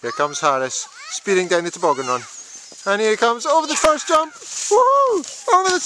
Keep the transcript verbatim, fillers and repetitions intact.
Here comes Harris, speeding down the toboggan run. And here he comes over the first jump. Woohoo! Over the